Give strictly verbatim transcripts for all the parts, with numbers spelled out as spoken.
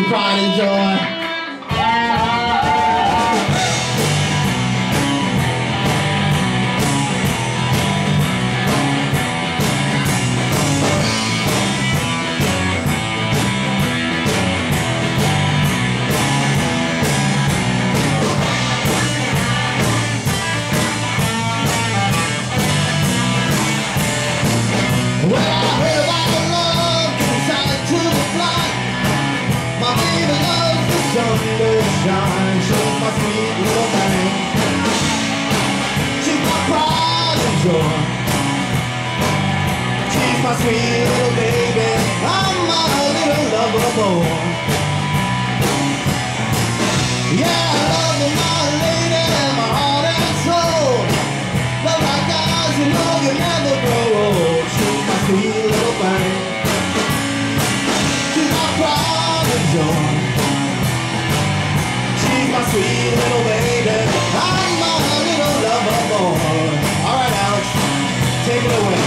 some pride and joy. Well, I heard about love, inside to the flight. My baby loves the sunshine. She's my sweet little thing. She's my pride and joy. She's my sweet little baby. I'm my little lover boy. Yeah, I love my lady, my heart and soul. Love like guys, you know you never grow old. She's my sweet little thing. She's my pride and joy. She's my sweet little baby. I'm my little lover boy. All right, Alex, take it away.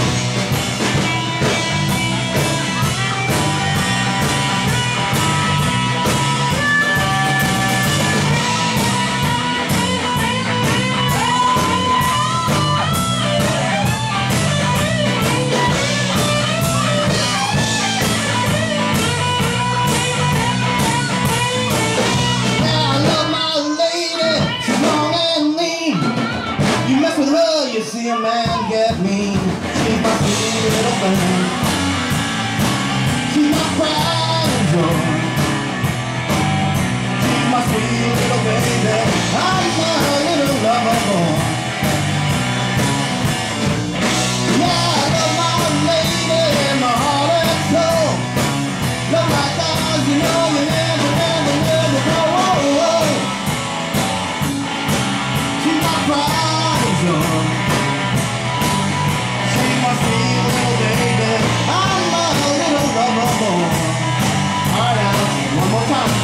You see a man get me. She's my sweet little thing. She's my pride and joy. She's my sweet little baby. I'm my little lover boy. Yeah, I love my lady, my heart and soul. Love like ours, you know you never, never, never go. Oh, oh. She's my pride and joy. My sweet little baby, I'm my little lover boy. All right, Alex, one more time.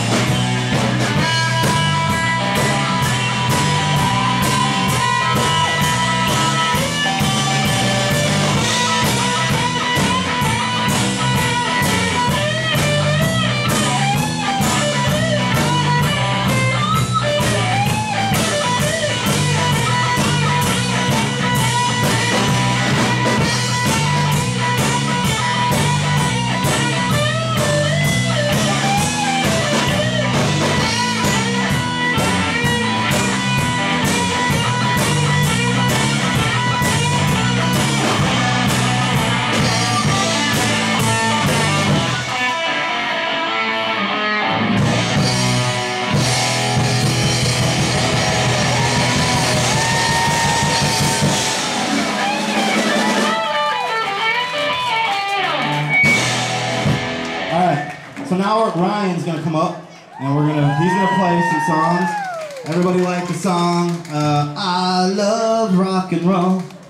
So now Ryan's gonna come up, and we're gonna he's gonna play some songs. Everybody like the song uh, I Love Rock and Roll.